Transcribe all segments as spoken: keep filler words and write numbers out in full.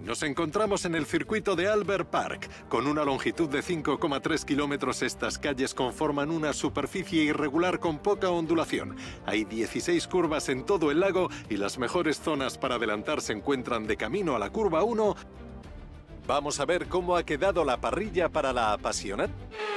Nos encontramos en el circuito de Albert Park. Con una longitud de cinco coma tres kilómetros, estas calles conforman una superficie irregular con poca ondulación. Hay dieciséis curvas en todo el lago y las mejores zonas para adelantar se encuentran de camino a la curva uno. Vamos a ver cómo ha quedado la parrilla para la apasionante.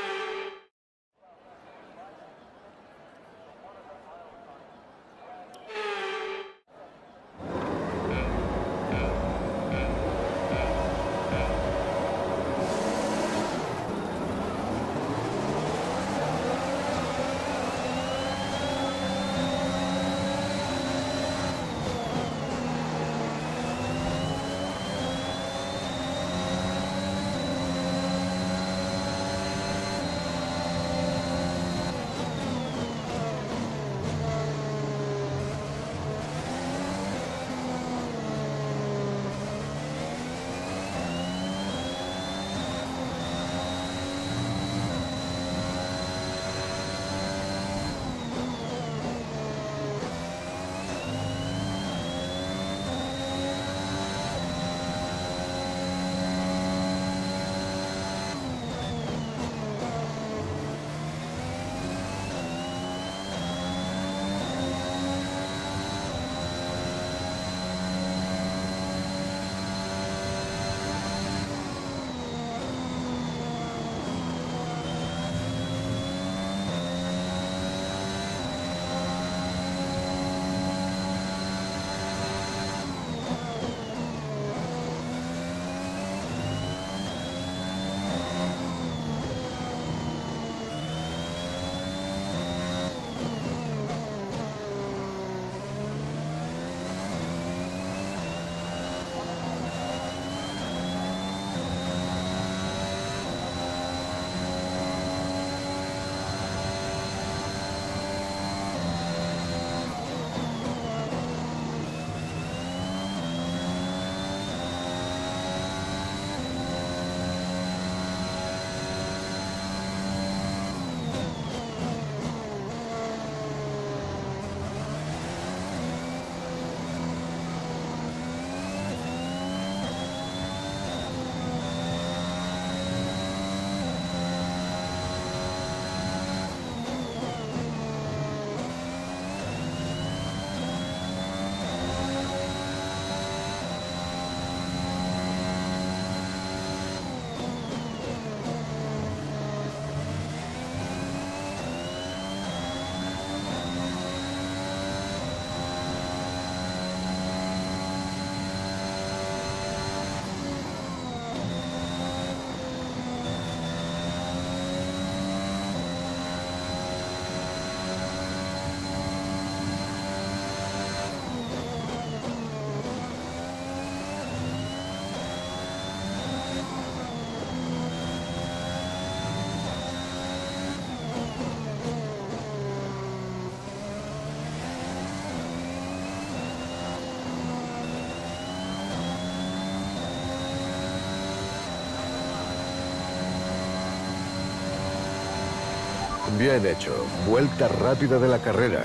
Bien hecho. Vuelta rápida de la carrera.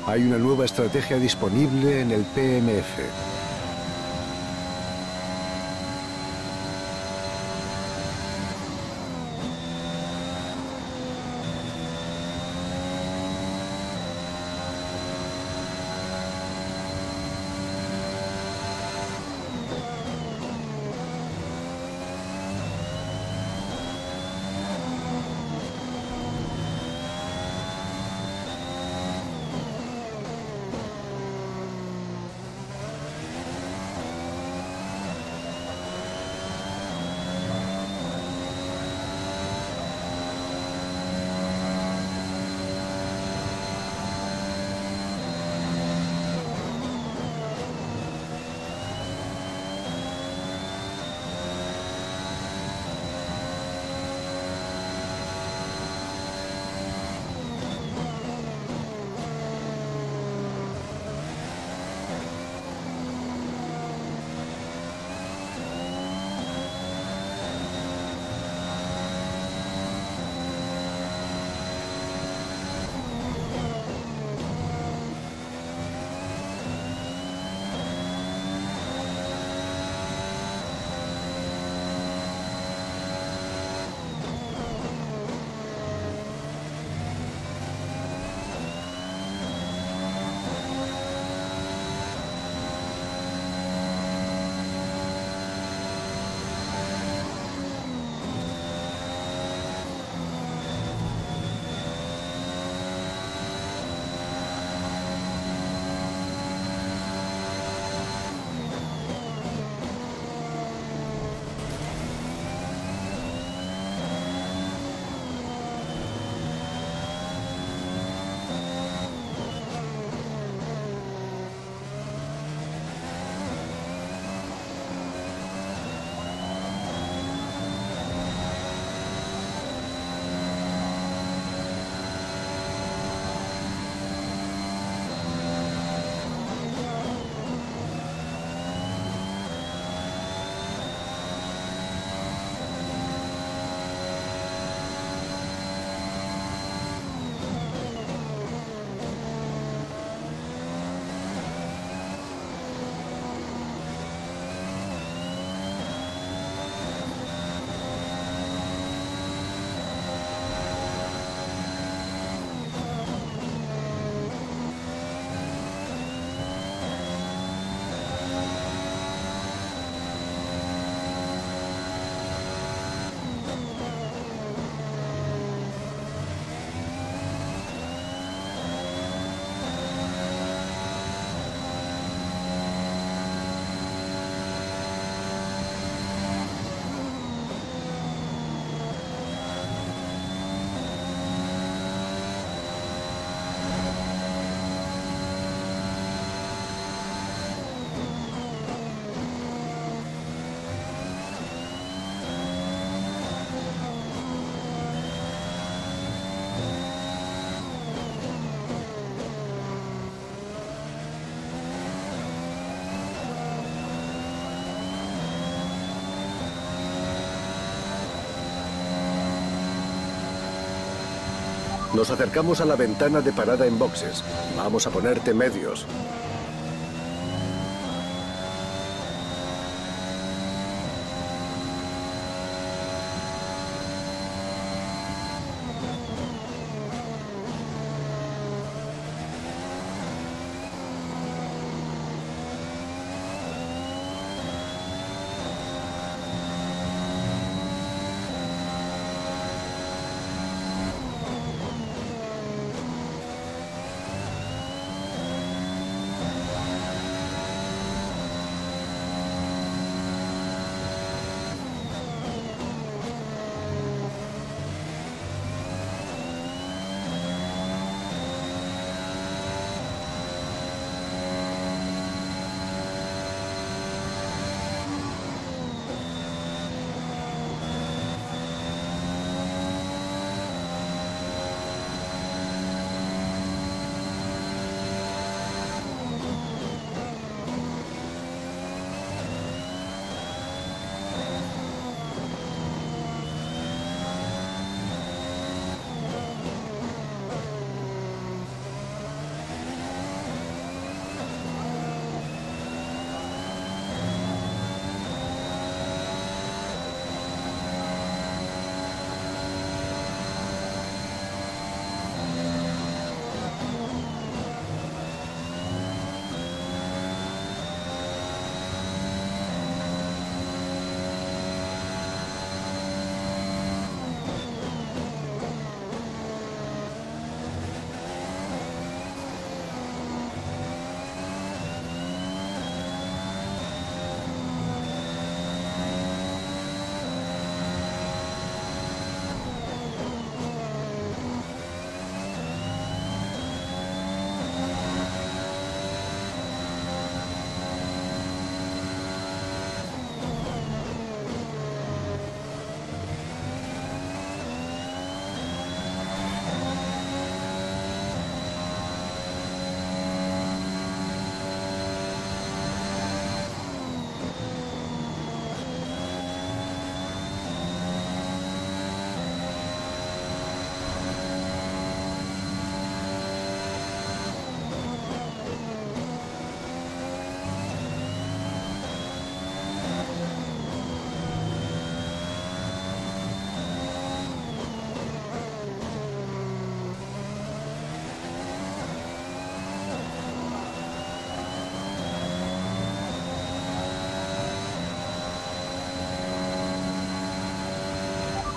Hay una nueva estrategia disponible en el P M F. Nos acercamos a la ventana de parada en boxes. Vamos a ponerte medios.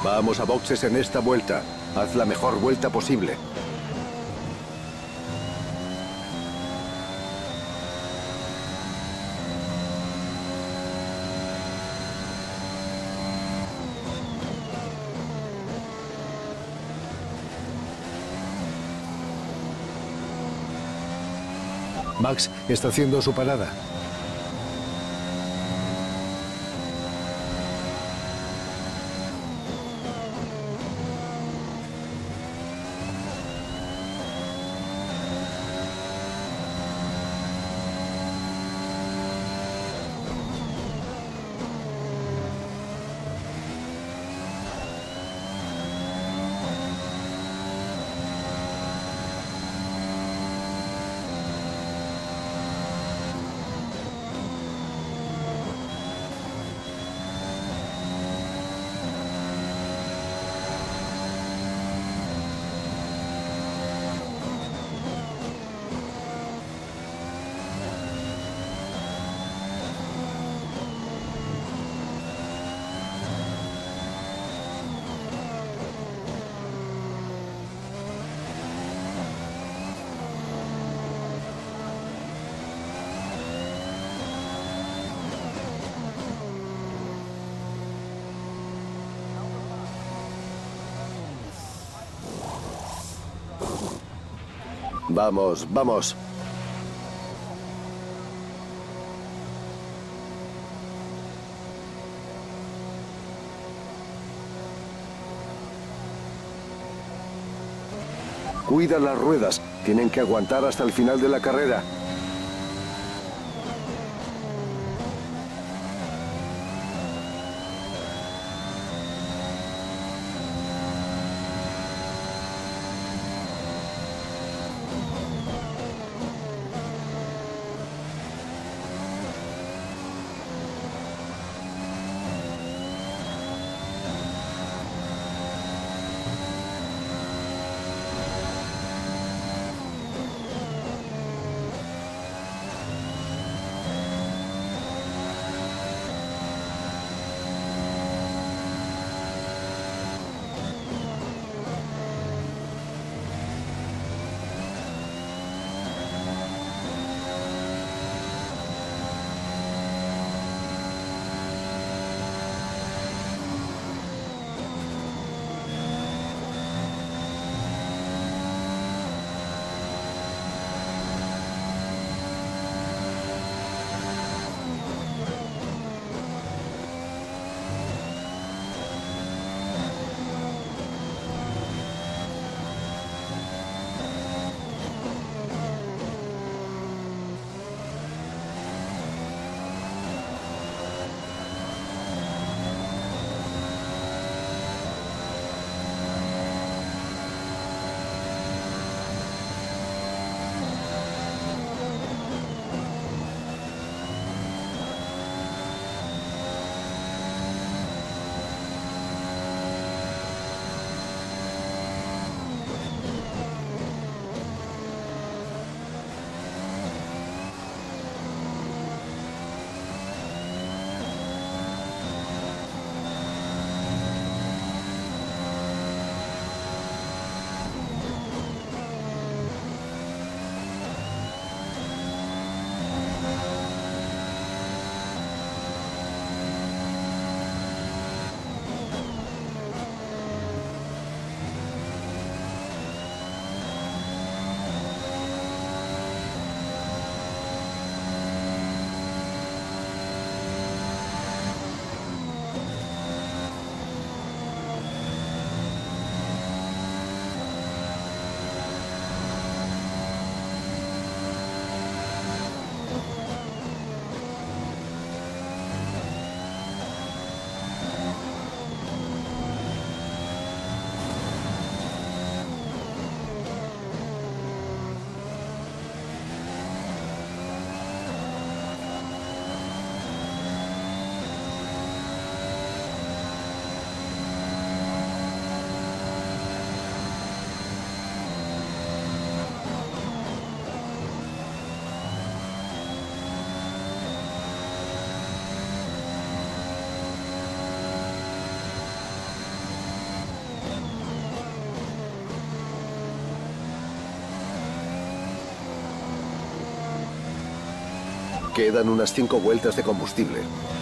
Vamos a boxes en esta vuelta. Haz la mejor vuelta posible. Max está haciendo su parada. Vamos, vamos. Cuida las ruedas. Tienen que aguantar hasta el final de la carrera. Quedan unas cinco vueltas de combustible.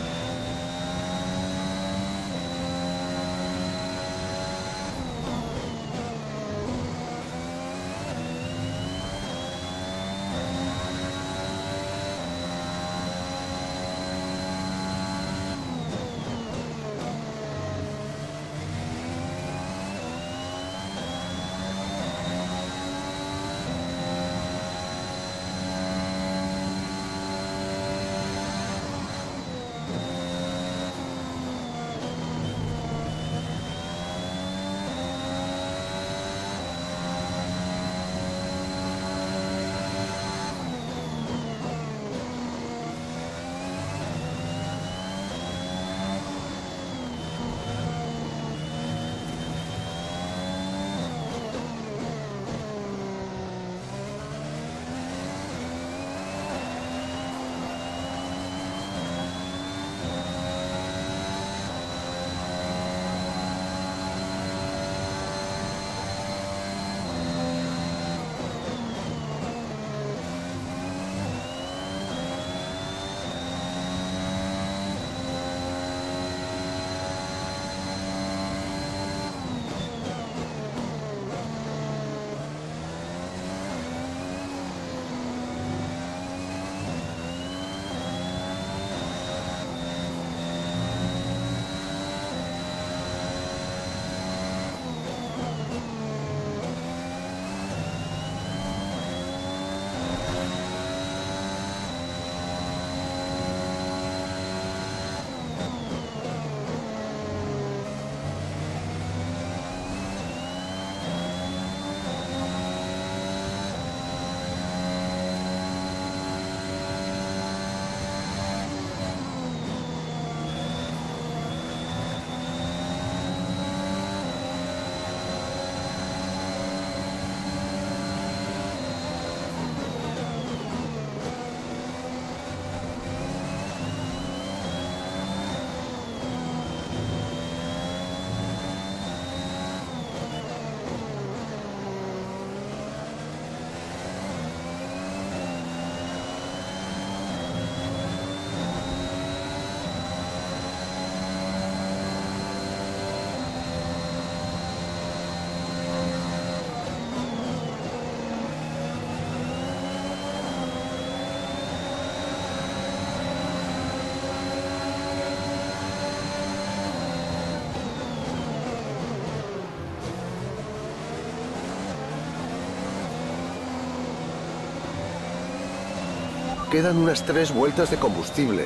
Quedan unas tres vueltas de combustible.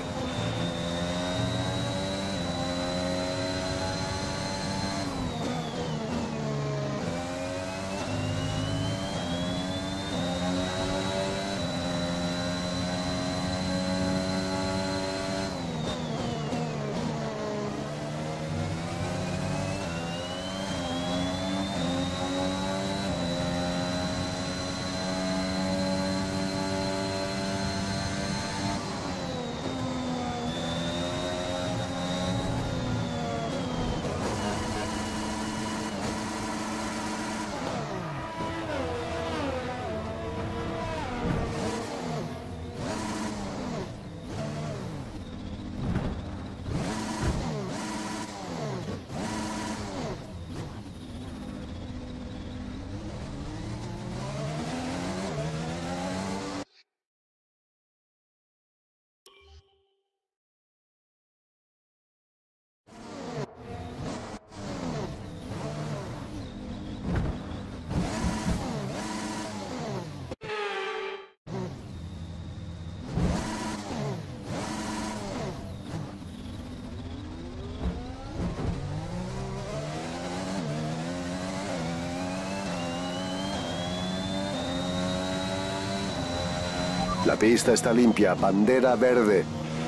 La pista está limpia, bandera verde.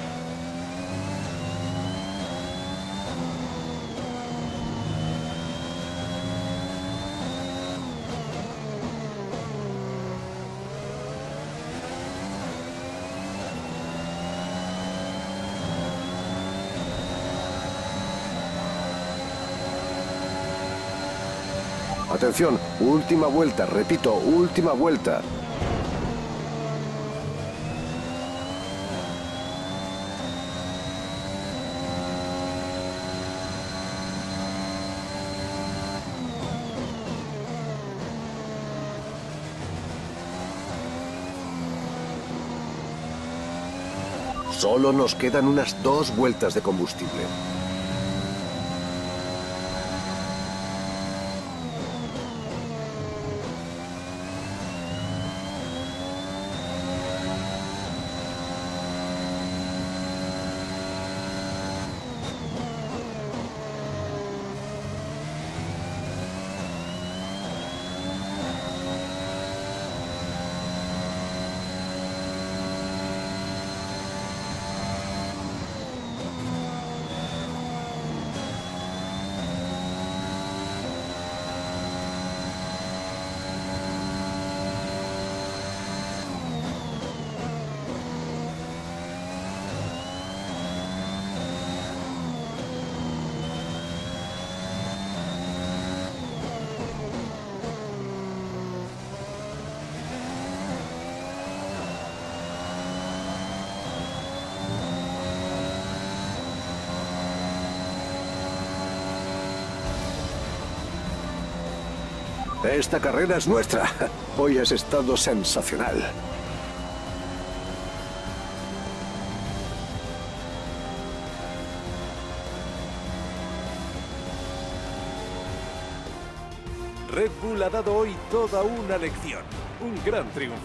Atención, última vuelta, repito, última vuelta. Solo nos quedan unas dos vueltas de combustible. Esta carrera es nuestra. Hoy has estado sensacional. Red Bull ha dado hoy toda una lección. Un gran triunfo.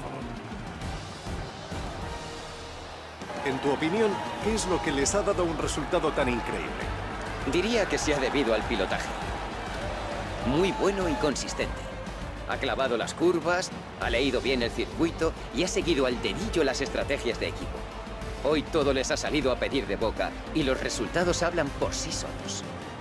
En tu opinión, ¿qué es lo que les ha dado un resultado tan increíble? Diría que se ha debido al pilotaje. Muy bueno y consistente. Ha clavado las curvas, ha leído bien el circuito y ha seguido al dedillo las estrategias de equipo. Hoy todo les ha salido a pedir de boca y los resultados hablan por sí solos.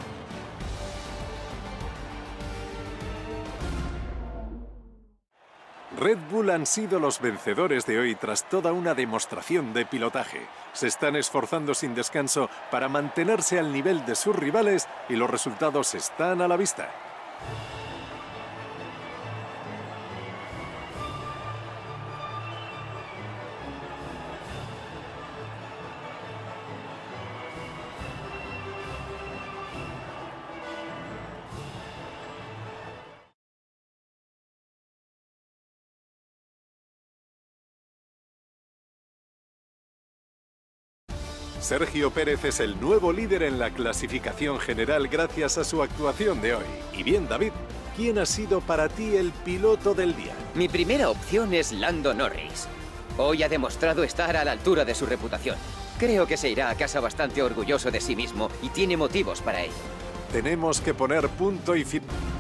Red Bull han sido los vencedores de hoy tras toda una demostración de pilotaje. Se están esforzando sin descanso para mantenerse al nivel de sus rivales y los resultados están a la vista. Sergio Pérez es el nuevo líder en la clasificación general gracias a su actuación de hoy. Y bien, David, ¿quién ha sido para ti el piloto del día? Mi primera opción es Lando Norris. Hoy ha demostrado estar a la altura de su reputación. Creo que se irá a casa bastante orgulloso de sí mismo y tiene motivos para ello. Tenemos que poner punto y fin...